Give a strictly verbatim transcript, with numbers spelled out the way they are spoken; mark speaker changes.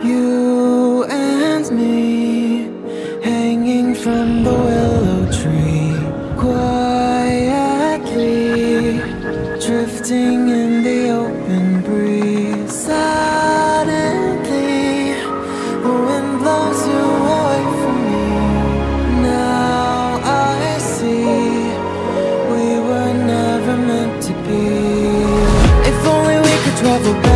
Speaker 1: You and me, hanging from the willow tree, quietly drifting in the open breeze. Suddenly, the wind blows you away from me. Now I see we were never meant to be. If only we could travel back